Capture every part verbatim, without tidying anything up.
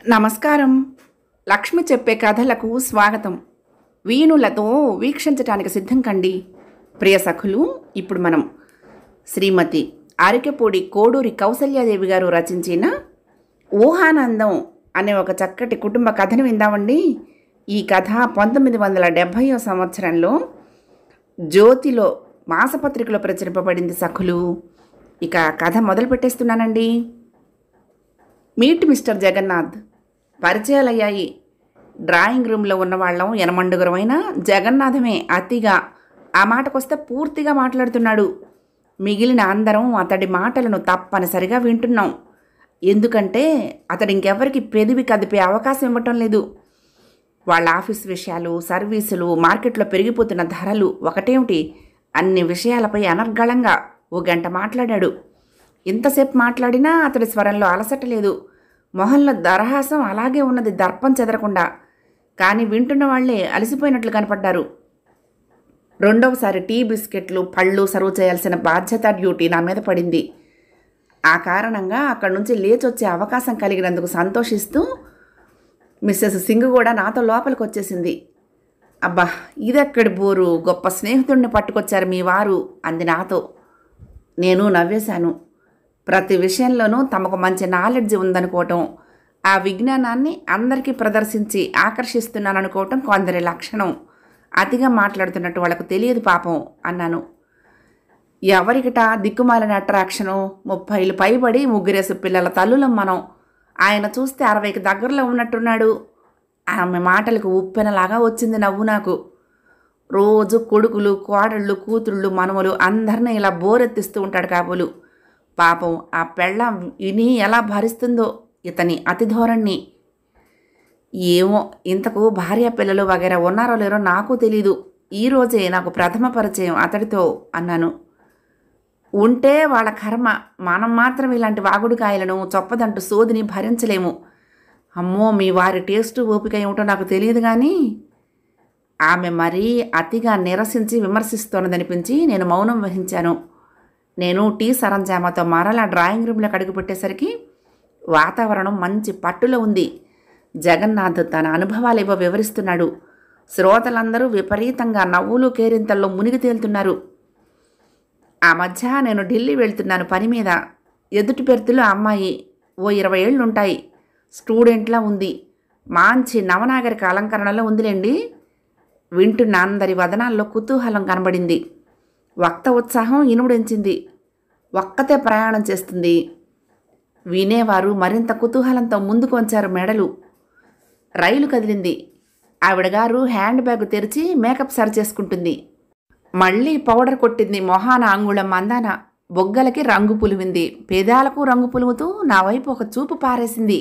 నమస్కారం. లక్ష్మి చెప్పే కథలకు స్వాగతం. వీణులతో వీక్షించటానికి సిద్ధం కండి. ప్రియ సఖులు, ఇప్పుడు మనం శ్రీమతి అరికెపూడి కోడూరి కౌసల్యాదేవి గారు రచించిన ఊహానందం అనే ఒక చక్కటి కుటుంబ కథను విందామండి. ఈ కథ పంతొమ్మిది వందల డెబ్భైవ సంవత్సరంలో జ్యోతిలో మాసపత్రికలో ప్రచురింపబడింది సఖులు. ఇక కథ మొదలు పెట్టేస్తున్నానండి. Meet mister Jagannath. పరిచయాలయ్యాయి. డ్రాయింగ్ రూమ్లో ఉన్నవాళ్ళం ఎనమండుగురమైనా జగన్నాథమే అతిగా, ఆ మాటకొస్తే పూర్తిగా మాట్లాడుతున్నాడు. మిగిలిన అందరం అతడి మాటలను తప్పనిసరిగా వింటున్నాం. ఎందుకంటే అతడు ఇంకెవరికి పెదివి కదిపే అవకాశం ఇవ్వటం లేదు. వాళ్ళ ఆఫీస్ విషయాలు, సర్వీసులు, మార్కెట్లో పెరిగిపోతున్న ధరలు, ఒకటేమిటి అన్ని విషయాలపై అనర్గళంగా ఓ గంట మాట్లాడాడు. ఇంతసేపు మాట్లాడినా అతడి స్వరంలో అలసట లేదు. మొహంలో దరహాసం అలాగే ఉన్నది, దర్పం చెదరకుండా. కానీ వింటున్న వాళ్లే అలసిపోయినట్లు కనపడ్డారు. రెండవసారి టీ, బిస్కెట్లు, పళ్ళు సర్వ్ చేయాల్సిన బాధ్యత, డ్యూటీ నా మీద పడింది. ఆ కారణంగా అక్కడి నుంచి లేచొచ్చే అవకాశం కలిగినందుకు సంతోషిస్తూ మిస్సెస్ సింగ్ కూడా నాతో లోపలికి వచ్చేసింది. అబ్బా, ఇదెక్కడి బోరు, గొప్ప స్నేహితుడిని పట్టుకొచ్చారు మీ వారు అంది నాతో. నేను నవ్వేశాను. ప్రతి విషయంలోనూ తమకు మంచి నాలెడ్జ్ ఉందనుకోవటం, ఆ విజ్ఞానాన్ని అందరికీ ప్రదర్శించి ఆకర్షిస్తున్నాననుకోవటం కొందరి లక్షణం. అతిగా మాట్లాడుతున్నట్టు వాళ్ళకు తెలియదు పాపం అన్నాను. ఎవరికిట దిక్కుమాలిన అట్రాక్షను, ముప్పైలు పైబడి ముగ్గురేసు పిల్లల తల్లులం మనం. ఆయన చూస్తే అరవైకి దగ్గరలో ఉన్నట్టున్నాడు. ఆమె మాటలకు ఉప్పెనలాగా వచ్చింది నవ్వు నాకు. రోజు కొడుకులు, కోడళ్ళు, కూతుళ్ళు, మనవలు అందరినీ ఇలా బోరెత్తిస్తూ ఉంటాడు కాబోలు. పాపం ఆ పెళ్ళం విని ఎలా భరిస్తుందో ఇతని అతి ధోరణి. ఏమో, ఇంతకు భార్య పిల్లలు వగైరా ఉన్నారో లేరో నాకు తెలీదు. ఈరోజే నాకు ప్రథమ పరిచయం అతడితో అన్నాను. ఉంటే వాళ్ళ కర్మ, మనం మాత్రం ఇలాంటి వాగుడుకాయలను చొప్పదంటూ సోదిని భరించలేము. అమ్మో, మీ వారి టేస్టు ఓపిక ఏమిటో నాకు తెలియదు. కానీ ఆమె మరీ అతిగా నిరసించి విమర్శిస్తోన్నదనిపించి నేను మౌనం వహించాను. నేను టీ సరంజామాతో మరలా డ్రాయింగ్ రూమ్లోకి అడుగు పెట్టేసరికి వాతావరణం మంచి పట్టులో ఉంది. జగన్నాథ్ తన అనుభవాలేవో వివరిస్తున్నాడు. శ్రోతలందరూ విపరీతంగా నవ్వులు కేరింతల్లో మునిగి తేలుతున్నారు. ఆ మధ్య నేను ఢిల్లీ వెళ్తున్నాను పని మీద. ఎదుటి పెర్తులు అమ్మాయి, ఓ ఇరవై ఏళ్ళుంటాయి. స్టూడెంట్లా ఉంది. మంచి నవనాగరిక అలంకరణలో ఉందిలేండి. వింటున్న అందరి వదనాల్లో కుతూహలం కనబడింది. వక్త ఉత్సాహం ఇనుముడించింది. ఒక్కతే ప్రయాణం చేస్తుంది. వినేవారు మరింత కుతూహలంతో ముందుకు వంచారు మెడలు. రైలు కదిలింది. ఆవిడగారు హ్యాండ్ బ్యాగ్ తెరిచి మేకప్ సరి చేసుకుంటుంది. మళ్ళీ పౌడర్ కొట్టింది మొహాన అంగుళం మందాన. బొగ్గలకి రంగు పులివింది. పేదాలకు రంగు పులుముతూ నా వైపు ఒక చూపు పారేసింది.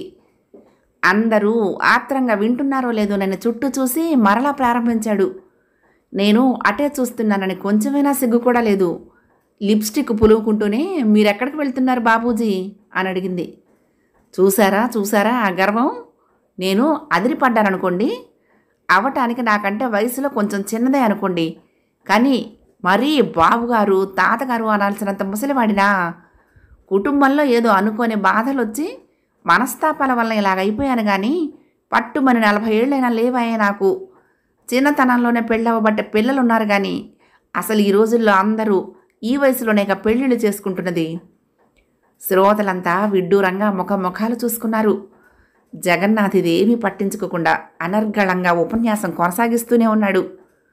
అందరూ ఆత్రంగా వింటున్నారో లేదో నన్ను చుట్టూ చూసి మరలా ప్రారంభించాడు. నేను అటే చూస్తున్నానని కొంచెమైనా సిగ్గు కూడా లేదు. లిప్స్టిక్ పులువుకుంటూనే, మీరెక్కడికి వెళ్తున్నారు బాబూజీ అని అడిగింది. చూసారా చూసారా ఆ గర్వం. నేను అదిరిపడ్డాననుకోండి. అవటానికి నాకంటే వయసులో కొంచెం చిన్నదే అనుకోండి. కానీ మరీ బాబుగారు, తాతగారు అనాల్సినంత ముసలివాడినా. కుటుంబంలో ఏదో అనుకోని బాధలు వచ్చి మనస్తాపాల వల్ల ఇలాగైపోయాను. కానీ పట్టుమని నలభై ఏళ్ళైనా లేవాయే నాకు. చిన్నతనంలోనే పెళ్ళవబట్టే పిల్లలున్నారు. కానీ అసలు ఈ రోజుల్లో అందరూ ఈ వయసులోనే పెళ్ళిళ్ళు చేసుకుంటున్నది. శ్రోతలంతా విడ్డూరంగా ముఖ ముఖాలు చూసుకున్నారు. జగన్నాథ్ ఇదేమీ పట్టించుకోకుండా అనర్గళంగా ఉపన్యాసం కొనసాగిస్తూనే ఉన్నాడు.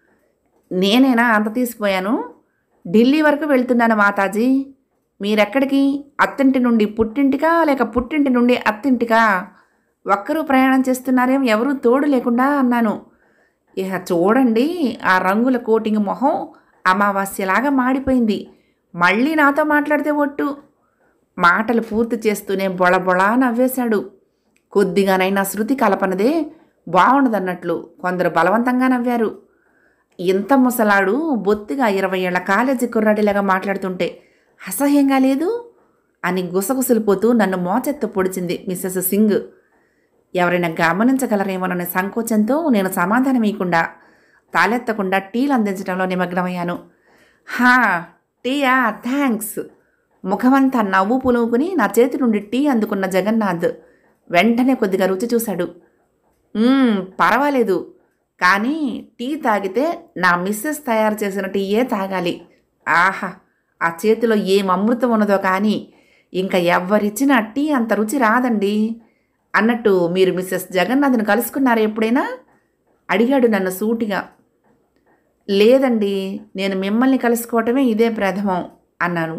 నేనేనా అంత తీసిపోయాను? ఢిల్లీ వరకు వెళ్తున్నాను మాతాజీ. మీరెక్కడికి? అత్తింటి నుండి పుట్టింటికా, లేక పుట్టింటి నుండి అత్తింటికా? ఒక్కరూ ప్రయాణం చేస్తున్నారేం, ఎవరూ తోడు లేకుండా అన్నాను. ఇహ చూడండి, ఆ రంగుల కోటింగ్ మొహం అమావాస్యలాగా మాడిపోయింది. మళ్ళీ నాతో మాట్లాడితే ఒట్టు. మాటలు పూర్తి చేస్తూనే బొళబొళా నవ్వేశాడు. కొద్దిగానైనా శృతి కలపనదే బాగుండదన్నట్లు కొందరు బలవంతంగా నవ్వారు. ఇంత ముసలాడు బొత్తిగా ఇరవై ఏళ్ల కాలేజీ కుర్రాడిలాగా మాట్లాడుతుంటే అసహ్యంగా లేదు అని గుసగుసలిపోతూ నన్ను మోచెత్త పొడిచింది మిస్సెస్ సింగ్. ఎవరైనా గమనించగలరేమోననే సంకోచంతో నేను సమాధానం ఇవ్వకుండా, తాలెత్తకుండా టీలు అందించడంలో నిమగ్నమయ్యాను. హా, టీయా, థ్యాంక్స్. ముఖమంతా నవ్వు పులువుకుని నా చేతి నుండి టీ అందుకున్న జగన్నాథ్ వెంటనే కొద్దిగా రుచి చూశాడు. "మ్మ్, పర్వాలేదు, కానీ టీ తాగితే నా మిస్సెస్ తయారు చేసిన టీయే తాగాలి. ఆహా, ఆ చేతిలో ఏం అమృతం ఉన్నదో కానీ ఇంకా ఎవ్వరిచ్చినా టీ అంత రుచి రాదండి. అన్నట్టు మీరు మిస్సెస్ జగన్నాథ్ని కలుసుకున్నారా ఎప్పుడైనా?" అడిగాడు నన్ను సూటిగా. "లేదండి, నేను మిమ్మల్ని కలుసుకోవటమే ఇదే ప్రథమం" అన్నాను.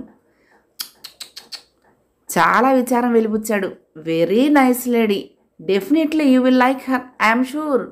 చాలా విచారం వెలిబుచ్చాడు. "Very nice lady, definitely you will like her, I'm sure."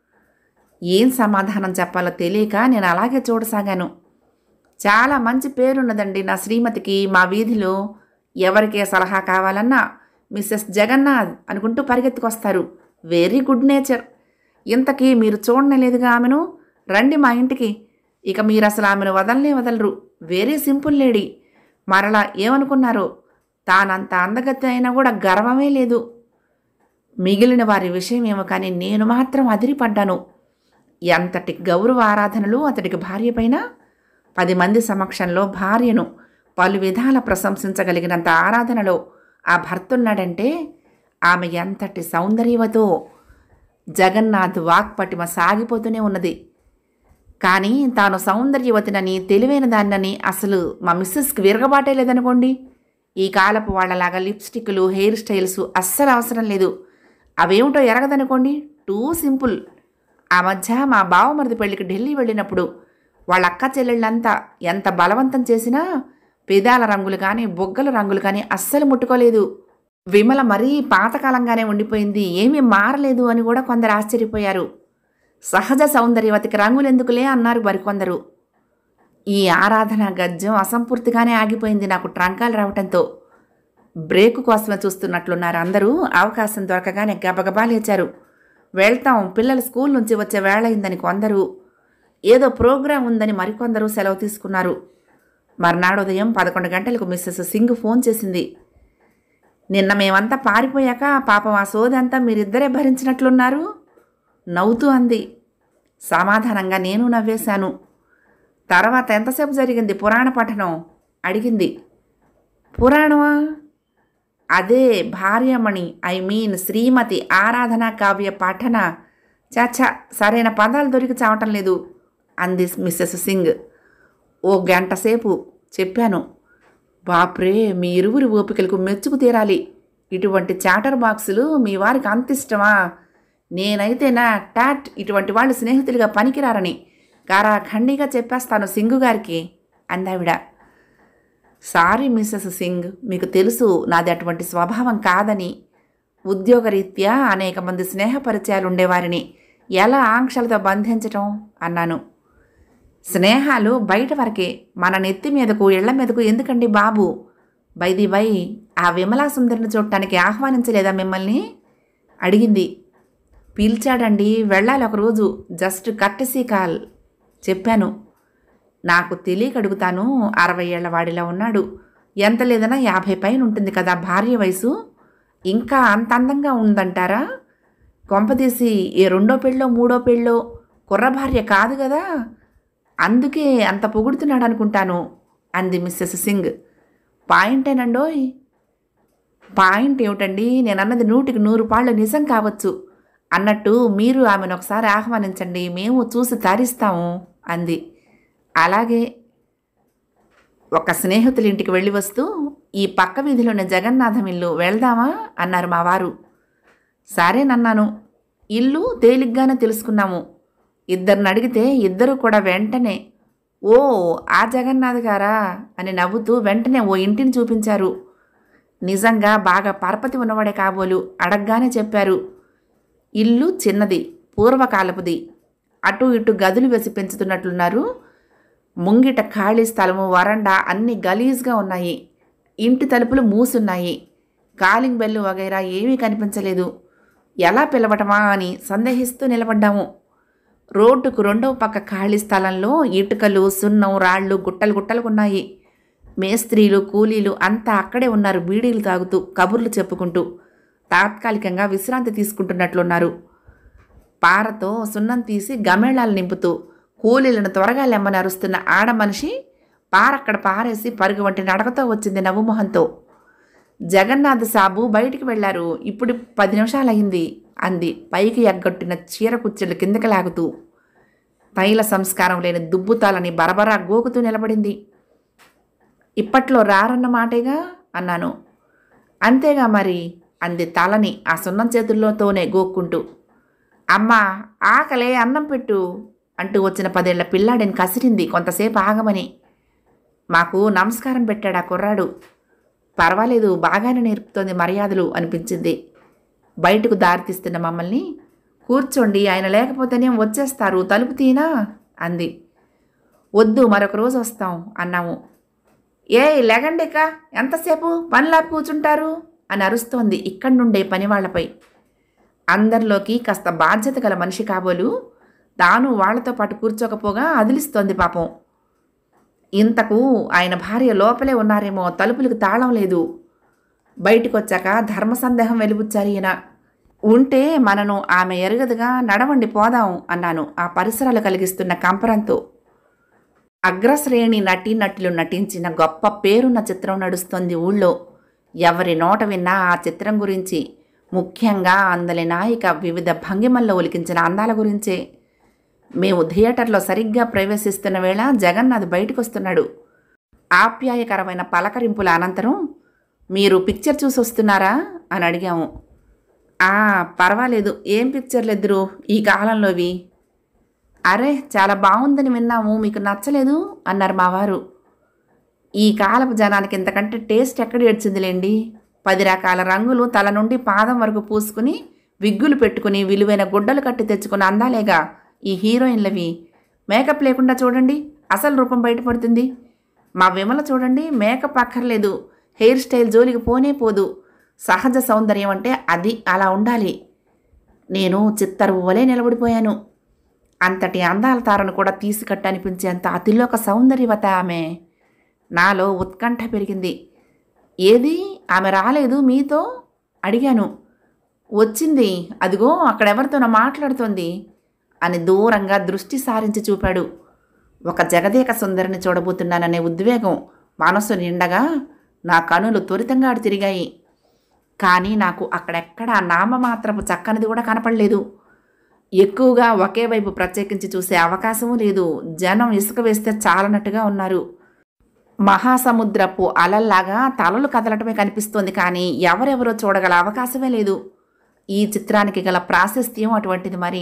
ఏం సమాధానం చెప్పాలో తెలియక నేను అలాగే చూడసాగాను. చాలా మంచి పేరున్నదండి నా శ్రీమతికి మా వీధిలో. ఎవరికే సలహా కావాలన్నా మిస్సెస్ జగన్నాథ్ అనుకుంటూ పరిగెత్తుకొస్తారు. Very good nature. ఇంతకీ మీరు చూడలేదుగా ఆమెను? రండి మా ఇంటికి. ఇక మీరు అసలు ఆమెను వదలనే వదలరు. Very simple lady. మరలా ఏమనుకున్నారో, తానంత అందగత్తి అయినా కూడా గర్వమే లేదు. మిగిలిన వారి విషయం ఏమో కానీ నేను మాత్రం అదిరిపడ్డాను. ఎంతటి గౌరవ ఆరాధనలు అతడికి భార్య పైన! పది మంది సమక్షంలో భార్యను పలు విధాల ప్రశంసించగలిగినంత ఆరాధనలో ఆ భర్తున్నాడంటే ఆమె ఎంతటి సౌందర్యవతో! జగన్నాథ్ వాక్పటిమ సాగిపోతూనే ఉన్నది. కానీ తాను సౌందర్యవతినని, తెలివైన దాన్నని అసలు మా మిస్సెస్కి విరగబాటే లేదనుకోండి. ఈ కాలపు వాళ్ళలాగా లిప్స్టిక్లు, హెయిర్ స్టైల్స్ అస్సలు అవసరం లేదు. అవేమిటో ఎరగదనుకోండి. Too simple. ఆ మధ్య మా బావమరిది పెళ్లికి ఢిల్లీ వెళ్ళినప్పుడు వాళ్ళ అక్క చెల్లెళ్ళంతా ఎంత బలవంతం చేసినా పెదాల రంగులు కానీ, బొగ్గల రంగులు కానీ అస్సలు ముట్టుకోలేదు. విమల మరీ పాతకాలంగానే ఉండిపోయింది, ఏమీ మారలేదు అని కూడా కొందరు ఆశ్చర్యపోయారు. సహజ సౌందర్యవతికి రంగులెందుకులే అన్నారు మరికొందరు. ఈ ఆరాధన గద్యం అసంపూర్తిగానే ఆగిపోయింది నాకు ట్రంకాలు రావటంతో. బ్రేకు కోసమే చూస్తున్నట్లున్నారు అందరూ. అవకాశం దొరకగానే గబగబా లేచారు. వెళ్తాం, పిల్లలు స్కూల్ నుంచి వచ్చే వేళ అయిందని కొందరు, ఏదో ప్రోగ్రాం ఉందని మరికొందరు సెలవు తీసుకున్నారు. మర్నాడు ఉదయం పదకొండు గంటలకు మిస్సెస్ సింగ్ ఫోన్ చేసింది. "నిన్న మేమంతా పారిపోయాక పాపం ఆ సోదంతా మీరిద్దరే భరించినట్లున్నారు" నవ్వుతూ అంది. సమాధానంగా నేను నవ్వేశాను. "తర్వాత ఎంతసేపు జరిగింది పురాణ పఠనం?" అడిగింది. "పురాణమా?" "అదే భార్యమణి, ఐ మీన్ శ్రీమతి ఆరాధనా కావ్య పఠన." చాచా, సరైన పదాలు దొరికి చావటం లేదు అంది మిస్సెస్ సింగ్. "ఓ గంట సేపు చెప్పాను." "బాప్రే, మీ ఇరువురి ఓపికలకు మెచ్చుకు తీరాలి. ఇటువంటి చాటర్ బాక్సులు మీ వారికి అంత ఇష్టమా? నేనైతే నా టాట్ ఇటువంటి వాళ్ళు స్నేహితులుగా పనికిరారని కారాఖండిగా చెప్పేస్తాను సింగు గారికి" అందావిడ. "సారీ మిస్సెస్ సింగ్, మీకు తెలుసు నాది అటువంటి స్వభావం కాదని. ఉద్యోగరీత్యా అనేక మంది స్నేహపరిచయాలు ఉండేవారిని ఎలా ఆంక్షలతో బంధించటం" అన్నాను. "స్నేహాలు బయట వరకే, మన నెత్తి మీదకు ఇళ్ల మీదకు ఎందుకండి బాబు? బైది బై, ఆ విమలా సుందరిని చూడటానికి ఆహ్వానించలేదా మిమ్మల్ని?" అడిగింది. "పిలిచాడండి, వెళ్ళాలి ఒకరోజు, జస్ట్ కర్టసీ కాల్" చెప్పాను. "నాకు తెలియక అడుగుతాను, అరవై ఏళ్ల వాడిలా ఉన్నాడు. ఎంత లేదన్నా యాభై పైన ఉంటుంది కదా భార్య వయసు. ఇంకా అంత అందంగా ఉందంటారా? కొంపదీసి ఏ రెండో పెళ్ళో మూడో పెళ్ళో కుర్ర భార్య కాదు కదా, అందుకే అంత పొగుడుతున్నాడు అనుకుంటాను" అంది మిస్సెస్ సింగ్. "పాయింటేనండోయ్." "పాయింట్ ఏమిటండి, నేనన్నది నూటికి నూరు పాళ్ళు నిజం కావచ్చు. అన్నట్టు మీరు ఆమెను ఒకసారి ఆహ్వానించండి, మేము చూసి తరిస్తాము" అంది. "అలాగే." ఒక స్నేహితుల ఇంటికి వెళ్ళి వస్తూ, "ఈ పక్క వీధిలోని జగన్నాథం ఇల్లు వెళ్దామా?" అన్నారు మా వారు. సరేనన్నాను. ఇల్లు తేలిగ్గానే తెలుసుకున్నాము. ఇద్దరిని అడిగితే ఇద్దరు కూడా వెంటనే "ఓ, ఆ జగన్నాథ్ గారా" అని నవ్వుతూ వెంటనే ఓ ఇంటిని చూపించారు. నిజంగా బాగా పరపతి ఉన్నవాడే కాబోలు. అడగగానే చెప్పారు. ఇల్లు చిన్నది, పూర్వకాలపుది. అటు ఇటు గదులు వేసి పెంచుతున్నట్లున్నారు. ముంగిట ఖాళీ స్థలము, వరండా అన్నీ గలీజ్గా ఉన్నాయి. ఇంటి తలుపులు మూసున్నాయి. కాలింగ్ బెల్లు వగైరా ఏమీ కనిపించలేదు. ఎలా పిలవటమా అని సందేహిస్తూ నిలబడ్డాము. రోడ్డుకు రెండవ పక్క ఖాళీ స్థలంలో ఇటుకలు, సున్నం, రాళ్ళు గుట్టలు గుట్టలుకున్నాయి. మేస్త్రీలు, కూలీలు అంతా అక్కడే ఉన్నారు, బీడీలు తాగుతూ, కబుర్లు చెప్పుకుంటూ, తాత్కాలికంగా విశ్రాంతి తీసుకుంటున్నట్లున్నారు. పారతో సున్నం తీసి గమేళాలు నింపుతూ కూలీలను త్వరగా లెమ్మని అరుస్తున్న ఆడ మనిషి పారక్కడ పారేసి పరుగు వంటి నడకతో వచ్చింది నవ్వుమొహంతో. జగన్నాథ్ సాబు బయటికి వెళ్లారు. ఇప్పుడు పది నిమిషాలయ్యింది అంది పైకి ఎగ్గొట్టిన చీర కుచ్చెలు కిందకి లాగుతూ. తైల సంస్కారం లేని దుబ్బుతాలని బరబరా గోకుతూ నిలబడింది. ఇప్పట్లో రారన్న మాటేగా అన్నాను. అంతేగా మరి అంది తలని ఆ సున్నం చేతుల్లోతోనే గోక్కుంటూ. అమ్మా ఆకలే అన్నం పెట్టు అంటూ వచ్చిన పదేళ్ల పిల్లాడిని కసిరింది కొంతసేపు ఆగమని. మాకు నమస్కారం పెట్టాడు ఆ కుర్రాడు. పర్వాలేదు, బాగానే నేర్పుతోంది మర్యాదలు అనిపించింది. బయటకు దారితీస్తున్న మమ్మల్ని కూర్చోండి, ఆయన లేకపోతేనేం వచ్చేస్తారు, తలుపు తీనా అంది. వద్దు, మరొక రోజు వస్తాం అన్నాము. ఏ లెగండిక, ఎంతసేపు పనిలాపి కూర్చుంటారు అని అరుస్తోంది ఇక్కడి నుండే పనివాళ్లపై. అందరిలోకి కాస్త బాధ్యత గల మనిషి కాబోలు తాను వాళ్లతో పాటు కూర్చోకపోగా అదిలిస్తోంది పాపం. ఇంతకు ఆయన భార్య లోపలే ఉన్నారేమో, తలుపులకు తాళం లేదు. బయటకొచ్చాక ధర్మ సందేహం వెలుబుచ్చారు ఈయన. ఉంటే మనను ఆమె ఎరగదుగా, నడవండి పోదాం అన్నాను ఆ పరిసరాలు కలిగిస్తున్న కంపరంతో. అగ్రశ్రేణి నటీ నటులు నటించిన గొప్ప పేరున్న చిత్రం నడుస్తోంది ఊళ్ళో. ఎవరి నోట విన్నా ఆ చిత్రం గురించి, ముఖ్యంగా అందలి నాయిక వివిధ భంగిమల్లో ఒలికించిన అందాల గురించే. మేము థియేటర్లో సరిగ్గా ప్రవేశిస్తున్న వేళ జగన్నాథ్ బయటకు వస్తున్నాడు. ఆప్యాయకరమైన పలకరింపుల అనంతరం, మీరు పిక్చర్ చూసి వస్తున్నారా అని అడిగాము. ఆ పర్వాలేదు, ఏం పిక్చర్లు ఎదురు ఈ కాలంలోవి? అరే చాలా బాగుందని విన్నాము, మీకు నచ్చలేదు అన్నారు మా వారు. ఈ కాలపు జనానికి ఇంతకంటే టేస్ట్ ఎక్కడ ఏడ్చిందిలేండి. పది రకాల రంగులు తల నుండి పాదం వరకు పూసుకుని, విగ్గులు పెట్టుకుని, విలువైన గుడ్డలు కట్టి తెచ్చుకున్న అందాలేగా ఈ హీరోయిన్లవి. మేకప్ లేకుండా చూడండి, అసలు రూపం బయటపడుతుంది. మా విమల చూడండి, మేకప్ అక్కర్లేదు, హెయిర్ స్టైల్ జోలికి పోనే పోదు. సహజ సౌందర్యం అంటే అది అలా ఉండాలి. నేను చిత్తరువలే నిలబడిపోయాను. అంతటి అందాల తారను కూడా తీసుకట్టనిపించేంత అతిలోక సౌందర్యవత ఆమె. నాలో ఉత్కంఠ పెరిగింది. ఏది ఆమె రాలేదు మీతో అడిగాను. వచ్చింది, అదిగో అక్కడెవరితోనో మాట్లాడుతోంది అని దూరంగా దృష్టి సారించి చూపాడు. ఒక జగదేక సుందరిని చూడబోతున్నాననే ఉద్వేగం మనసు నిండగా నా కనులు త్వరితంగా అటు తిరిగాయి. కానీ నాకు అక్కడెక్కడా నామమాత్రపు చక్కనిది కూడా కనపడలేదు. ఎక్కువగా ఒకే వైపు ప్రత్యేకించి చూసే అవకాశమూ లేదు. జనం ఇసుక వేస్తే చాలనట్టుగా ఉన్నారు. మహాసముద్రపు అలల్లాగా తలలు కదలటమే కనిపిస్తోంది, కానీ ఎవరెవరో చూడగల అవకాశమే లేదు. ఈ చిత్రానికి గల ప్రాశస్త్యం అటువంటిది. మరి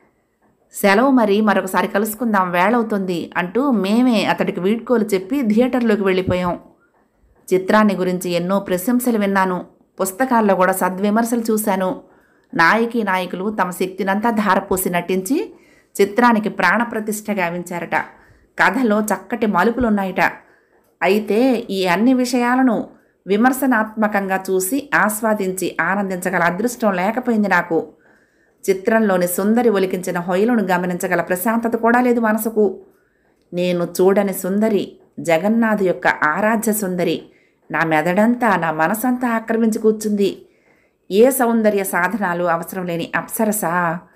సెలవు, మరి మరొకసారి కలుసుకుందాం, వేళవుతుంది అంటూ మేమే అతడికి వీడ్కోలు చెప్పి థియేటర్లోకి వెళ్ళిపోయాం. చిత్రాన్ని గురించి ఎన్నో ప్రశంసలు విన్నాను, పుస్తకాల్లో కూడా సద్విమర్శలు చూశాను. నాయకి నాయకులు తమ శక్తినంతా ధారపోసి నటించి చిత్రానికి ప్రాణప్రతిష్ఠ గావించారట. కథలో చక్కటి మలుపులున్నాయట. అయితే ఈ అన్ని విషయాలను విమర్శనాత్మకంగా చూసి ఆస్వాదించి ఆనందించగల అదృష్టం లేకపోయింది నాకు. చిత్రంలోని సుందరి ఒలికించిన హొయలను గమనించగల ప్రశాంతత కూడా లేదు మనసుకు. నేను చూడని సుందరి, జగన్నాథ్ యొక్క ఆరాధ్య సుందరి నా మెదడంతా, నా మనసంతా ఆక్రమించి కూర్చుంది. ఏ సౌందర్య సాధనాలు అవసరం లేని అప్సరస,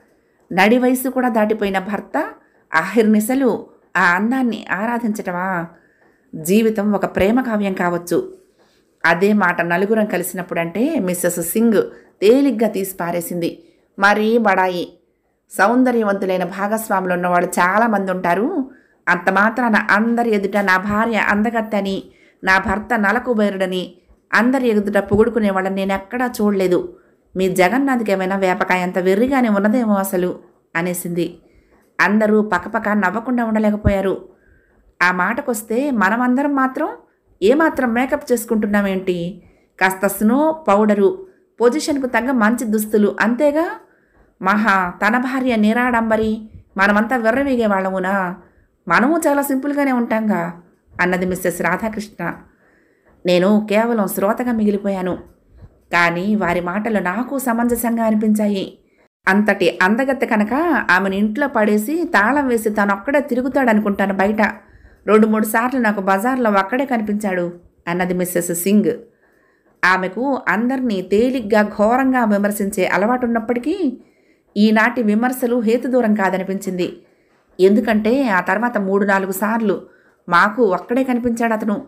నడి వయసు కూడా దాటిపోయిన భర్త ఆహిర్నిశలు ఆ అందాన్ని ఆరాధించటమా? జీవితం ఒక ప్రేమ కావ్యం కావచ్చు. అదే మాట నలుగురం కలిసినప్పుడంటే మిస్సెస్ సింగ్ తేలిగ్గా తీసి పారేసింది. మరీ బడాయి. సౌందర్యవంతులైన భాగస్వాములు ఉన్నవాళ్ళు చాలామంది ఉంటారు. అంత మాత్రాన అందరి ఎదుట నా భార్య అందగత్తని, నా భర్త నలకుబేరుడని అందరి ఎదుట పొగుడుకునే వాళ్ళని నేను ఎక్కడా చూడలేదు. మీ జగన్నాథ్కి ఏమైనా వేపకాయ అంత వెర్రిగానే ఉన్నదేమో అసలు అనేసింది. అందరూ పక్కపక్క నవ్వకుండా ఉండలేకపోయారు. ఆ మాటకొస్తే మనమందరం మాత్రం ఏమాత్రం మేకప్ చేసుకుంటున్నామేంటి? కాస్త స్నో పౌడరు, పొజిషన్కు తగ్గ మంచి దుస్తులు, అంతేగా. మహా తన భార్య నిరాడంబరి, మనమంతా వెర్రవీగే వాళ్ళమునా? మనము చాలా సింపుల్గానే ఉంటాంగా అన్నది మిస్సెస్ రాధాకృష్ణ. నేను కేవలం శ్రోతగా మిగిలిపోయాను. కానీ వారి మాటలు నాకు సమంజసంగా అనిపించాయి. అంతటి అందగత్తె కనుక ఆమెను ఇంట్లో పడేసి తాళం వేసి తానొక్కడే తిరుగుతాడనుకుంటాను బయట. రెండు మూడు సార్లు నాకు బజార్లో ఒక్కడే కనిపించాడు అన్నది మిస్సెస్ సింగ్. ఆమెకు అందరినీ తేలిగ్గా ఘోరంగా విమర్శించే అలవాటున్నప్పటికీ ఈనాటి విమర్శలు హేతుదూరం కాదనిపించింది. ఎందుకంటే ఆ తర్వాత మూడు నాలుగు సార్లు మాకు ఒక్కడే కనిపించాడు అతను.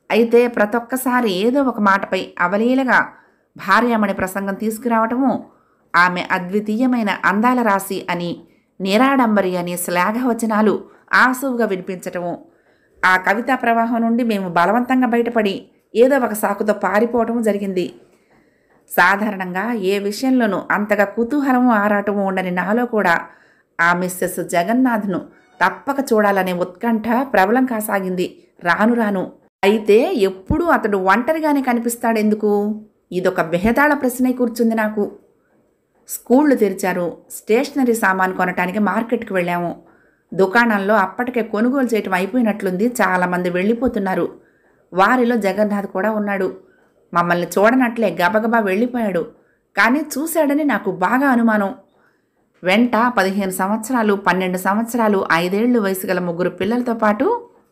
అయితే ప్రతి ఒక్కసారి ఏదో ఒక మాటపై అవలీలగా భార్యామణి ప్రసంగం తీసుకురావటము, ఆమె అద్వితీయమైన అందాల రాశి అని, నిరాడంబరి అని శ్లాఘవచనాలు ఆసువుగా వినిపించటము, ఆ కవితా ప్రవాహం నుండి మేము బలవంతంగా బయటపడి ఏదో ఒక సాకుతో పారిపోవటము జరిగింది. సాధారణంగా ఏ విషయంలోనూ అంతగా కుతూహలము ఆరాటము ఉండని నాలో కూడా ఆ మిస్సెస్ జగన్నాథ్ను తప్పక చూడాలనే ఉత్కంఠ ప్రబలం కాసాగింది రాను రాను. అయితే ఎప్పుడూ అతడు ఒంటరిగానే కనిపిస్తాడెందుకు? ఇదొక బెహదాళ ప్రశ్నే కూర్చుంది నాకు. స్కూళ్ళు తెరిచారు. స్టేషనరీ సామాను కొనటానికి మార్కెట్కి వెళ్ళాము. దుకాణంలో అప్పటికే కొనుగోలు చేయటం అయిపోయినట్లుంది. చాలామంది వెళ్ళిపోతున్నారు. వారిలో జగన్నాథ్ కూడా ఉన్నాడు. మమ్మల్ని చూడనట్లే గబగబా వెళ్ళిపోయాడు. కానీ చూశాడని నాకు బాగా అనుమానం. వెంట పదిహేను సంవత్సరాలు, పన్నెండు సంవత్సరాలు, ఐదేళ్లు వయసు గల ముగ్గురు పిల్లలతో పాటు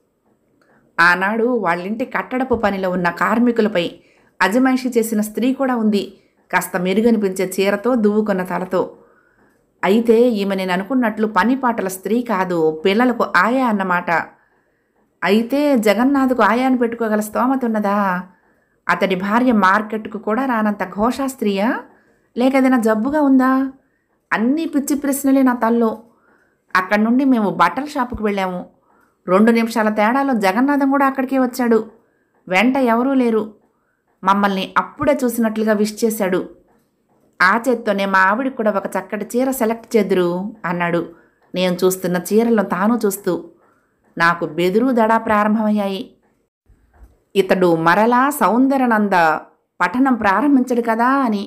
ఆనాడు వాళ్ళింటి కట్టడపు పనిలో ఉన్న కార్మికులపై అజమాయిషీ చేసిన స్త్రీ కూడా ఉంది, కాస్త మెరుగనిపించే చీరతో, దువ్వుకున్న తలతో. అయితే ఈమె నేను అనుకున్నట్లు పనిపాటల స్త్రీ కాదు, పిల్లలకు ఆయా అన్నమాట. అయితే జగన్నాథ్కు ఆయాను పెట్టుకోగల స్తోమత ఉన్నదా? అతడి భార్య మార్కెట్కు కూడా రానంత ఘోషా స్త్రీయా? లేక ఏదైనా జబ్బుగా ఉందా? అన్నీ పిచ్చి ప్రశ్నలే నా తల్లో. అక్కడి నుండి మేము బట్టల షాపుకు వెళ్ళాము. రెండు నిమిషాల తేడాలో జగన్నాథం కూడా అక్కడికే వచ్చాడు. వెంట ఎవరూ లేరు. మమ్మల్ని అప్పుడే చూసినట్లుగా విష్ చేశాడు. ఆ చేత్తోనే మా ఆవిడికి కూడా ఒక చక్కటి చీర సెలెక్ట్ చేద్దురు అన్నాడు, నేను చూస్తున్న చీరలను తాను చూస్తూ. నాకు బెదురు దడా ప్రారంభమయ్యాయి. ఇతడు మరలా సౌందర్యనంద పఠనం ప్రారంభించడు కదా అని.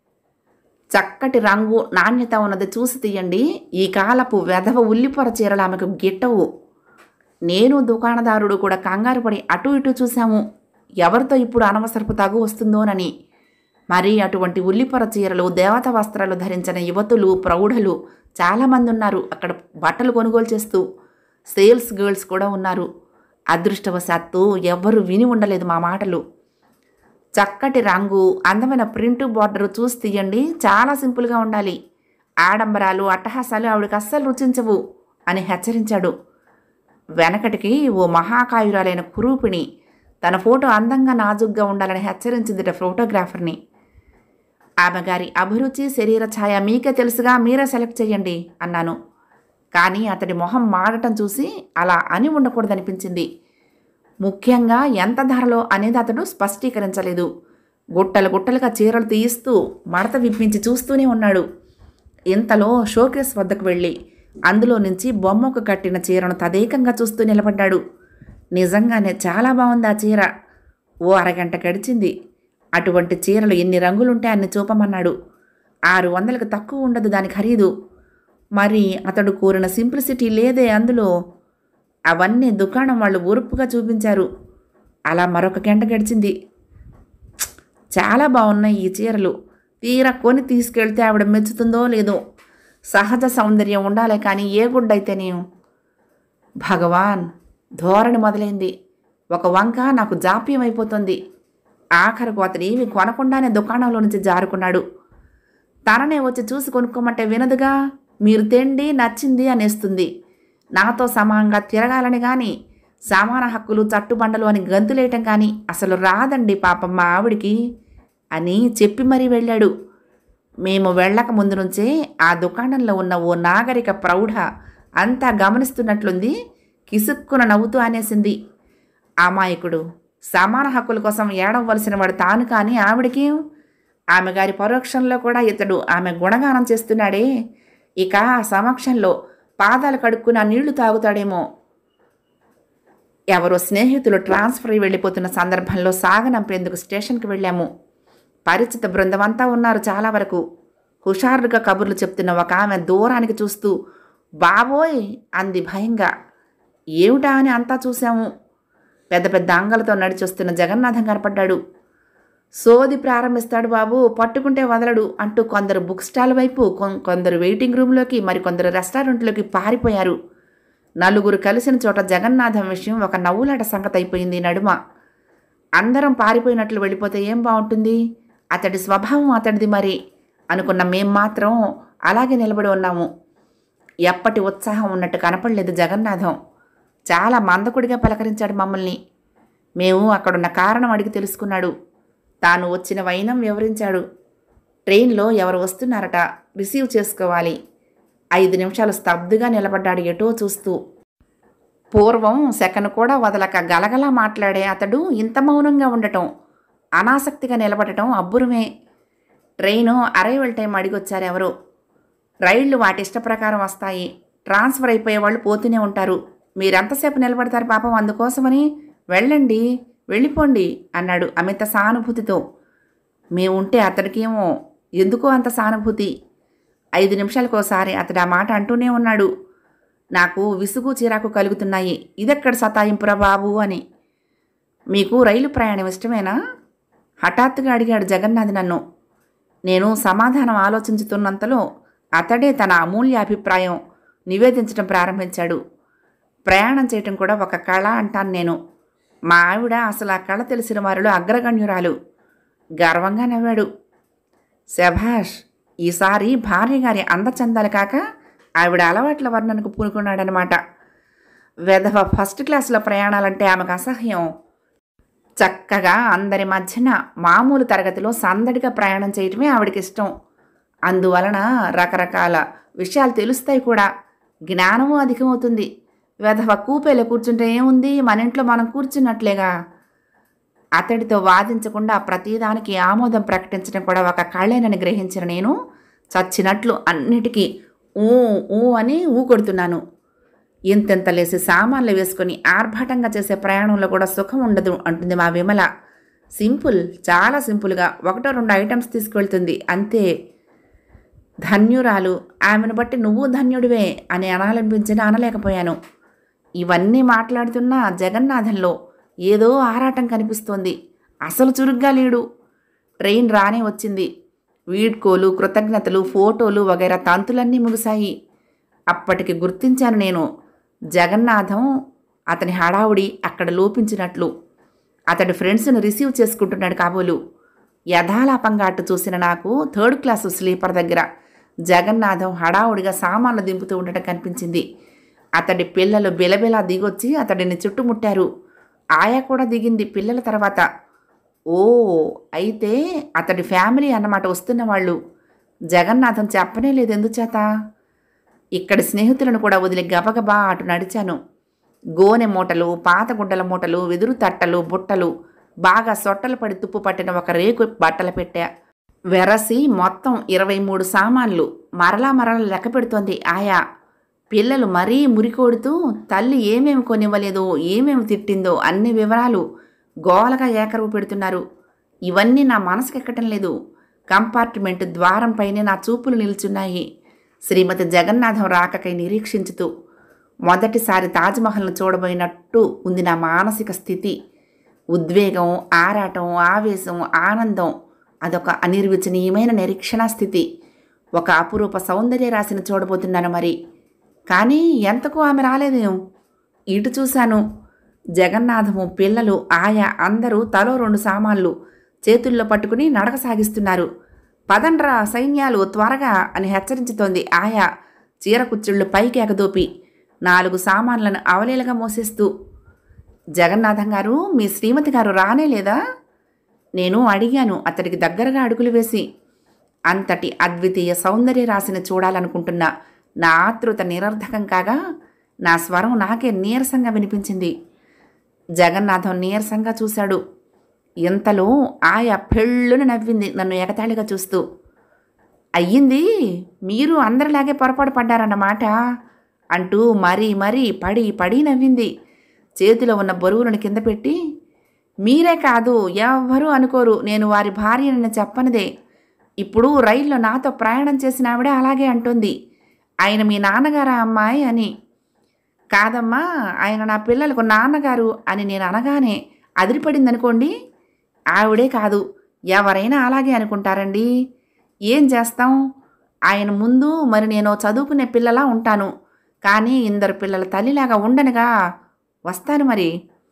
చక్కటి రంగు, నాణ్యత ఉన్నది చూసి తీయండి. ఈ కాలపు వెధవ ఉల్లిపొర చీరలు ఆమెకు గిట్టవు. నేను దుకాణదారుడు కూడా కంగారు పడి అటు ఇటు చూశాము, ఎవరితో ఇప్పుడు అనవసరపు తగు వస్తుందోనని. మరి అటువంటి ఉల్లిపొర చీరలు, దేవత వస్త్రాలు ధరించిన యువతులు, ప్రౌఢులు చాలామంది ఉన్నారు అక్కడ బట్టలు కొనుగోలు చేస్తూ. సేల్స్ గర్ల్స్ కూడా ఉన్నారు. అదృష్టవశాత్తు ఎవ్వరూ విని ఉండలేదు మా మాటలు. చక్కటి రంగు, అందమైన ప్రింటు బార్డరు చూసి తీయండి. చాలా సింపుల్గా ఉండాలి. ఆడంబరాలు, అట్టహాసాలు ఆవిడకి అస్సలు రుచించవు అని హెచ్చరించాడు. వెనకటికి ఓ మహాకాయురాలైన కురూపిణి తన ఫోటో అందంగా, నాజుగ్గా ఉండాలని హెచ్చరించిందిట ఫోటోగ్రాఫర్ని. ఆమె గారి అభిరుచి, శరీర ఛాయ మీకే తెలుసుగా, మీరే సెలెక్ట్ చేయండి అన్నాను. కానీ అతడి మొహం మాడటం చూసి అలా అని ఉండకూడదనిపించింది. ముఖ్యంగా ఎంత ధరలో అనేది అతడు స్పష్టీకరించలేదు. గుట్టలు గుట్టలుగా చీరలు తీయిస్తూ మడత విప్పించి చూస్తూనే ఉన్నాడు. ఇంతలో షోకేస్ వద్దకు వెళ్ళి అందులో నుంచి బొమ్మకు కట్టిన చీరను తదేకంగా చూస్తూ నిలబడ్డాడు. నిజంగానే చాలా బాగుంది ఆ చీర. ఓ అరగంట గడిచింది. అటువంటి చీరలు ఎన్ని రంగులుంటే అన్ని చూపమన్నాడు. ఆరు వందలకు తక్కువ ఉండదు దాని ఖరీదు. మరి అతడు కోరిన సింప్లిసిటీ లేదే అందులో. అవన్నీ దుకాణం వాళ్ళు ఊరుపుగా చూపించారు. అలా మరొక గంట గడిచింది. చాలా బాగున్నాయి ఈ చీరలు. తీరా కొని తీసుకెళ్తే ఆవిడ మెచ్చుతుందో లేదో. సహజ సౌందర్యం ఉండాలి కానీ ఏ గుడ్డైతేనే. భగవాన్, ధోరణి మొదలైంది. ఒక వంక నాకు జాప్యం అయిపోతుంది. ఆఖరకు అతను ఏమి కొనకుండానే దుకాణంలో నుంచి జారుకున్నాడు. తననే వచ్చి చూసి కొనుక్కోమంటే వినదుగా. మీరు తెండి, నచ్చింది అనేస్తుంది. నాతో సమానంగా తిరగాలని కానీ, సామాన హక్కులు, చట్టుబండలు అని గంతులేయటం కానీ అసలు రాదండి పాపం మా ఆవిడికి అని చెప్పి మరీ వెళ్ళాడు. మేము వెళ్ళక ముందు నుంచే ఆ దుకాణంలో ఉన్న ఓ నాగరిక ప్రౌఢ అంతా గమనిస్తున్నట్లుంది. కిసుక్కున నవ్వుతూ అనేసింది, అమాయకుడు, సమాన హక్కుల కోసం ఏడవలసిన వాడు తాను కానీ ఆవిడికి. ఆమె గారి పరోక్షంలో కూడా ఇతడు ఆమె గుణగానం చేస్తున్నాడే. ఇక సమక్షంలో పాదాలు కడుక్కుని ఆ నీళ్లు తాగుతాడేమో. ఎవరో స్నేహితులు ట్రాన్స్ఫర్ అయి వెళ్ళిపోతున్న సందర్భంలో సాగనంపేందుకు స్టేషన్కి వెళ్ళాము. పరిచిత బృందమంతా ఉన్నారు చాలా వరకు. హుషారుగా కబుర్లు చెప్తున్న ఒక ఆమె దూరానికి చూస్తూ బాబోయ్ అంది భయంగా. ఏమిటా అని అంతా చూశాము. పెద్ద పెద్ద అంగలతో నడిచొస్తున్న జగన్నాథం కనపడ్డాడు. సోది ప్రారంభిస్తాడు బాబు, పట్టుకుంటే వదలడు అంటూ కొందరు బుక్ స్టాల్ వైపు, కొందరు వెయిటింగ్ రూమ్లోకి, మరికొందరు రెస్టారెంట్లోకి పారిపోయారు. నలుగురు కలిసిన చోట జగన్నాథం విషయం ఒక నవ్వులాట సంగతి అయిపోయింది నడుమ. అందరం పారిపోయినట్లు వెళ్ళిపోతే ఏం బాగుంటుంది? అతడి స్వభావం అతడిది మరి అనుకున్న మేం మాత్రం అలాగే నిలబడి ఉన్నాము. ఎప్పటి ఉత్సాహం ఉన్నట్టు కనపడలేదు జగన్నాథం. చాలా మందకుడిగా పలకరించాడు మమ్మల్ని. మేము అక్కడున్న కారణం అడిగి తెలుసుకున్నాడు. తాను వచ్చిన వైనం వివరించాడు. ట్రైన్లో ఎవరు వస్తున్నారట, రిసీవ్ చేసుకోవాలి. ఐదు నిమిషాలు స్తబ్దుగా నిలబడ్డాడు ఎటో చూస్తూ. పూర్వం సెకను కూడా వదలక గలగలా మాట్లాడే అతడు ఇంత మౌనంగా ఉండటం, అనాసక్తిగా నిలబడటం అబ్బురమే. ట్రైను అరైవల్ టైం అడిగొచ్చారు ఎవరో. రైళ్లు వాటి ఇష్ట ప్రకారం వస్తాయి. ట్రాన్స్ఫర్ అయిపోయే వాళ్ళు పోతూనే ఉంటారు. మీరెంతసేపు నిలబడతారు పాపం అందుకోసమని? వెళ్ళండి, వెళ్ళిపోండి అన్నాడు అమిత సానుభూతితో. మేముంటే అతడికేమో ఎందుకో అంత సానుభూతి. ఐదు నిమిషాలకోసారి అతడు ఆ మాట అంటూనే ఉన్నాడు. నాకు విసుగు చిరాకు కలుగుతున్నాయి. ఇదెక్కడ సతాయింపురా బాబు అని. మీకు రైలు ప్రయాణం ఇష్టమేనా? హఠాత్తుగా అడిగాడు జగన్నాథ్ నన్ను. నేను సమాధానం ఆలోచించుతున్నంతలో అతడే తన అమూల్య అభిప్రాయం నివేదించడం ప్రారంభించాడు. ప్రయాణం చేయటం కూడా ఒక కళ అంటాను నేను. మా ఆవిడ అసలు ఆ కళ తెలిసిన వారిలో అగ్రగణ్యురాలు. గర్వంగా నవ్వాడు. శభాష్, ఈసారి భార్య గారి అందచందాలు కాక ఆవిడ అలవాట్ల వర్ణనకు పూనుకున్నాడనమాట. వెధవ ఫస్ట్ క్లాసులో ప్రయాణాలంటే ఆమెకు అసహ్యం. చక్కగా అందరి మధ్యన మామూలు తరగతిలో సందడిగా ప్రయాణం చేయటమే ఆవిడకి ఇష్టం. అందువలన రకరకాల విషయాలు తెలుస్తాయి కూడా, జ్ఞానము అధికమవుతుంది. వెధవ కూపేలో కూర్చుంటే ఏముంది, మన ఇంట్లో మనం కూర్చున్నట్లేగా. అతడితో వాదించకుండా ప్రతిదానికి ఆమోదం ప్రకటించడం కూడా ఒక కళేనని గ్రహించిన నేను చచ్చినట్లు అన్నిటికీ ఊ ఊ అని ఊ కొడుతున్నాను. ఇంతెంత లేసి సామాన్లు వేసుకొని ఆర్భాటంగా చేసే ప్రయాణంలో కూడా సుఖం ఉండదు అంటుంది మా విమల. సింపుల్, చాలా సింపుల్గా ఒకటో రెండు ఐటమ్స్ తీసుకువెళ్తుంది అంతే. ధన్యురాలు, ఆమెను బట్టి నువ్వు ధన్యుడివే అని అనాలనిపించిన అనలేకపోయాను. ఇవన్నీ మాట్లాడుతున్న జగన్నాథంలో ఏదో ఆరాటం కనిపిస్తోంది. అసలు చురుగ్గా లేడు. ట్రైన్ రానే వచ్చింది. వీడ్కోలు, కృతజ్ఞతలు, ఫోటోలు వగైరా తంతులన్నీ ముగిశాయి. అప్పటికి గుర్తించాను నేను జగన్నాథం అతని హడావుడి అక్కడ లోపించినట్లు. అతడి ఫ్రెండ్స్ను రిసీవ్ చేసుకుంటున్నాడు కాబోలు. యథాలాపంగా అటు చూసిన నాకు థర్డ్ క్లాసు స్లీపర్ దగ్గర జగన్నాథం హడావుడిగా సామాన్లు దింపుతూ ఉండటం కనిపించింది. అతడి పిల్లలు బిలబిలా దిగొచ్చి అతడిని చుట్టుముట్టారు. ఆయా కూడా దిగింది పిల్లల తర్వాత. ఓ, అయితే అతడి ఫ్యామిలీ అన్నమాట వస్తున్న వాళ్ళు. జగన్నాథం చెప్పనే లేదు ఎందుచేత. ఇక్కడి స్నేహితులను కూడా వదిలి గబగబా అటు నడిచాను. గోనె మూటలు, పాత గుడ్డల మూటలు, వెదురు తట్టలు, బుట్టలు, బాగా సొట్టలు పడి తుప్పు పట్టిన ఒక రేకు బట్టలు పెట్టా. వెరసి మొత్తం ఇరవై మూడు సామాన్లు మరలా మరలా లెక్క పెడుతోంది ఆయా. పిల్లలు మరీ మురికోడుతూ తల్లి ఏమేమి కొనివ్వలేదో, ఏమేమి తిట్టిందో అన్ని వివరాలు గోలగా ఏకరువు పెడుతున్నారు. ఇవన్నీ నా మనసుకు ఎక్కటం లేదు. కంపార్ట్మెంట్ ద్వారంపైనే నా చూపులు నిల్చున్నాయి. శ్రీమతి జగన్నాథం రాకకై నిరీక్షించుతూ మొదటిసారి తాజ్మహల్ను చూడబోయినట్టు ఉంది నా మానసిక స్థితి. ఉద్వేగం, ఆరాటం, ఆవేశం, ఆనందం, అదొక అనిర్వచనీయమైన నిరీక్షణా స్థితి. ఒక అపురూప సౌందర్య రాశిని చూడబోతున్నాను మరి. కానీ ఎంతకు ఆమె రాలేదేం. ఇటు చూశాను. జగన్నాథము, పిల్లలు, ఆయా అందరూ తలో రెండు సామాన్లు చేతుల్లో పట్టుకుని నడక సాగిస్తున్నారు. పదండ్రా సైన్యాలు త్వరగా అని హెచ్చరించుతోంది ఆయా చీర కుచ్చుళ్ళు పైకి ఎగదోపి నాలుగు సామాన్లను అవలీలగా మోసేస్తూ. జగన్నాథం గారు, మీ శ్రీమతి గారు రానే లేదా? నేను అడిగాను అతడికి దగ్గరగా అడుగులు వేసి. అంతటి అద్వితీయ సౌందర్య రాశిని చూడాలనుకుంటున్న నా ఆతృత నిరర్ధకం కాగా నా స్వరం నాకే నీరసంగా వినిపించింది. జగన్నాథం నీరసంగా చూశాడు. ఇంతలో ఆయా పెళ్ళుని నవ్వింది నన్ను ఎగతాళిగా చూస్తూ. అయ్యింది, మీరు అందరిలాగే పొరపాటు పడ్డారన్నమాట అంటూ మరీ మరీ పడి పడి నవ్వింది. చేతిలో ఉన్న బరువులను కింద పెట్టి, మీరే కాదు ఎవ్వరూ అనుకోరు నేను వారి భార్యనని చెప్పనిదే. ఇప్పుడు రైల్లో నాతో ప్రయాణం చేసిన ఆవిడ అలాగే అంటుంది. ఆయన మీ నాన్నగారా అమ్మాయి అని. కాదమ్మా, ఆయన నా పిల్లలకు నాన్నగారు అని నేను అనగానే అదిరిపడిందనుకోండి. ఆవిడే కాదు, ఎవరైనా అలాగే అనుకుంటారండి. ఏం చేస్తాం, ఆయన ముందు మరి నేను చదువుకునే పిల్లలా ఉంటాను, కానీ ఇందరు పిల్లల తల్లిలాగా ఉండనుగా. వస్తాను మరి.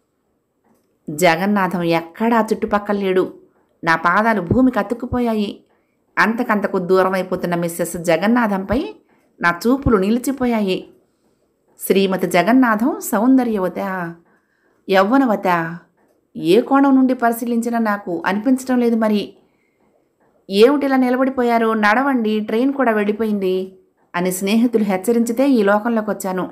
జగన్నాథం ఎక్కడా చుట్టుపక్కల లేడు. నా పాదాలు భూమికి అతుక్కుపోయాయి. అంతకంతకు దూరం అయిపోతున్న మిస్సెస్ జగన్నాథంపై నా చూపులు నిలిచిపోయాయి. శ్రీమతి జగన్నాథం సౌందర్యవత, యవ్వనవత, ఏ కోణం నుండి పరిశీలించినా నాకు అనిపించడం లేదు. మరి ఏమిటిలా నిలబడిపోయారు, నడవండి, ట్రైన్ కూడా వెళ్ళిపోయింది అని స్నేహితులు హెచ్చరించితే ఈ లోకంలోకి వచ్చాను.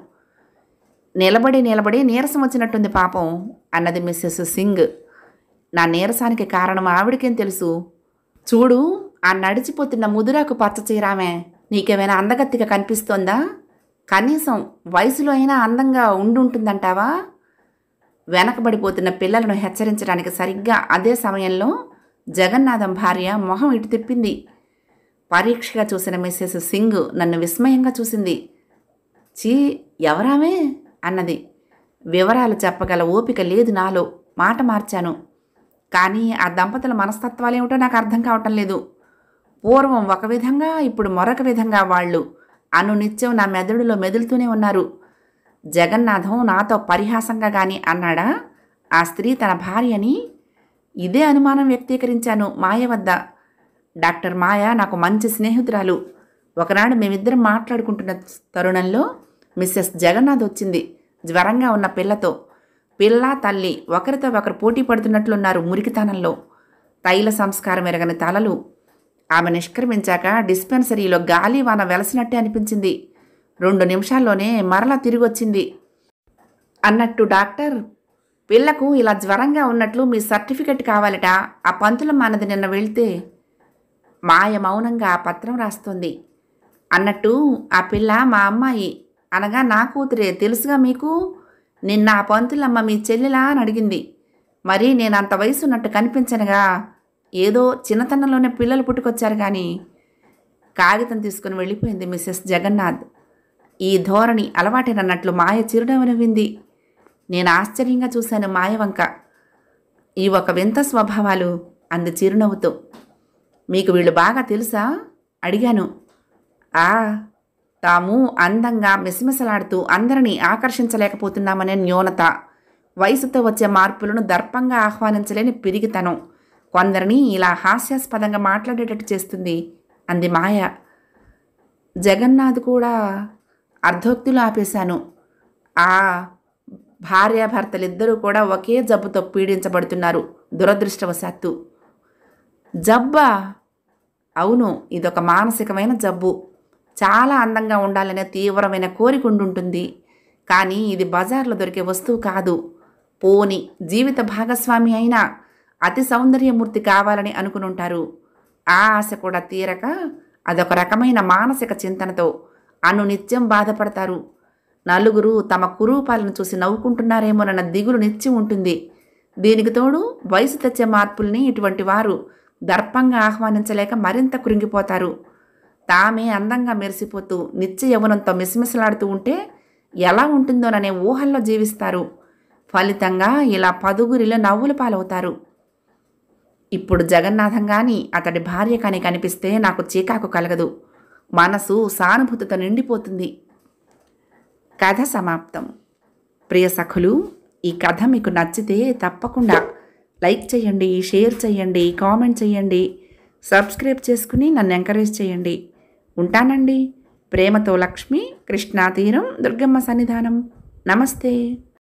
నిలబడి నిలబడి నీరసం వచ్చినట్టుంది పాపం అన్నది మిస్సెస్ సింగ్. నా నీరసానికి కారణం ఆవిడకేం తెలుసు? చూడు, ఆ నడిచిపోతున్న ముదురాకు పచ్చ చీరామే నీకేమైనా అందగత్తిగా కనిపిస్తోందా? కనీసం వయసులో అయినా అందంగా ఉండుంటుందంటావా? వెనకబడిపోతున్న పిల్లలను హెచ్చరించడానికి సరిగ్గా అదే సమయంలో జగన్నాథం భార్య మొహం ఇటు తిప్పింది. పరీక్షగా చూసిన మిస్సెస్ సింగ్ నన్ను విస్మయంగా చూసింది. చీ, ఎవరామే అన్నది. వివరాలు చెప్పగల ఓపిక లేదు నాలో. మాట మార్చాను. కానీ ఆ దంపతుల మనస్తత్వాలేమిటో నాకు అర్థం కావటం లేదు. పూర్వం ఒక విధంగా, ఇప్పుడు మరొక విధంగా వాళ్ళు అనునిత్యం నా మెదడులో మెదులుతూనే ఉన్నారు. జగన్నాథం నాతో పరిహాసంగా గాని అన్నాడా ఆ స్త్రీ తన భార్యని? ఇదే అనుమానం వ్యక్తీకరించాను మాయ వద్ద. డాక్టర్ మాయ నాకు మంచి స్నేహితురాలు. ఒకనాడు మేమిద్దరం మాట్లాడుకుంటున్న తరుణంలో మిస్సెస్ జగన్నాథ్ వచ్చింది జ్వరంగా ఉన్న పిల్లతో. పిల్ల తల్లి ఒకరితో ఒకరు పోటీ పడుతున్నట్లున్నారు మురికితనంలో. తైల సంస్కారం ఎరగని తలలు. ఆమె నిష్క్రమించాక డిస్పెన్సరీలో గాలివాన వెలసినట్టే అనిపించింది. రెండు నిమిషాల్లోనే మరలా తిరిగొచ్చింది. అన్నట్టు డాక్టర్, పిల్లకు ఇలా జ్వరంగా ఉన్నట్లు మీ సర్టిఫికెట్ కావాలట. ఆ పంతులమ్మ అన్నది నిన్న వెళ్తే. మాయ మౌనంగా ఆ పత్రం రాస్తోంది. అన్నట్టు ఆ పిల్ల మా అమ్మాయి, అనగా నా కూతురే, తెలుసుగా మీకు. నిన్న ఆ పంతులమ్మ మీ చెల్లెలా అని అడిగింది. మరి నేను అంత వయసు ఉన్నట్టు కనిపించనుగా. ఏదో చిన్నతనంలోనే పిల్లలు పుట్టుకొచ్చారు కానీ. కాగితం తీసుకుని వెళ్ళిపోయింది మిస్సెస్ జగన్నాథ్. ఈ ధోరణి అలవాటేనన్నట్లు మాయ చిరునవ్వు నవ్వింది. నేను ఆశ్చర్యంగా చూశాను మాయ వంక. ఈ ఒక వింత స్వభావాలు అంది చిరునవ్వుతో. మీకు వీళ్ళు బాగా తెలుసా అడిగాను. ఆ తాము అందంగా మిసమిసలాడుతూ అందరినీ ఆకర్షించలేకపోతున్నామనే న్యూనత, వయసుతో వచ్చే మార్పులను దర్పంగా ఆహ్వానించలేని పిరిగితనం కొందరిని ఇలా హాస్యాస్పదంగా మాట్లాడేటట్టు చేస్తుంది అంది మాయ. జగన్నాథ్ కూడా అర్ధోక్తిలో ఆపేశాను. ఆ భార్యాభర్తలిద్దరూ కూడా ఒకే జబ్బుతో పీడించబడుతున్నారు దురదృష్టవశాత్తు. జబ్బా? అవును, ఇదొక మానసికమైన జబ్బు. చాలా అందంగా ఉండాలనే తీవ్రమైన కోరిక ఉండుంటుంది. కానీ ఇది బజార్లో దొరికే వస్తువు కాదు. పోని జీవిత భాగస్వామి అయినా అతి సౌందర్యమూర్తి కావాలని అనుకునుంటారు. ఆ ఆశ కూడా తీరక అదొక రకమైన మానసిక చింతనతో అనునిత్యం బాధపడతారు. నలుగురు తమ కురూపాలను చూసి నవ్వుకుంటున్నారేమోనన్న దిగులు నిత్యం ఉంటుంది. దీనికి తోడు వయసు తెచ్చే మార్పుల్ని ఇటువంటి వారు దర్పంగా ఆహ్వానించలేక మరింత కృంగిపోతారు. తామే అందంగా మెరిసిపోతూ నిత్య యవ్వనంతో మిసమిసలాడుతూ ఉంటే ఎలా ఉంటుందోననే ఊహల్లో జీవిస్తారు. ఫలితంగా ఇలా పదుగురిలో నవ్వుల పాలవుతారు. ఇప్పుడు జగన్నాథం కానీ అతడి భార్య కానీ కనిపిస్తే నాకు చీకాకు కలగదు. మనసు సానుభూతితో నిండిపోతుంది. కథ సమాప్తం. ప్రియ సఖులు, ఈ కథ మీకు నచ్చితే తప్పకుండా లైక్ చేయండి, షేర్ చేయండి, కామెంట్ చేయండి, సబ్స్క్రైబ్ చేసుకుని నన్ను ఎంకరేజ్ చేయండి. ఉంటానండి. ప్రేమతో లక్ష్మి, కృష్ణా తీరం, దుర్గమ్మ సన్నిధానం. నమస్తే.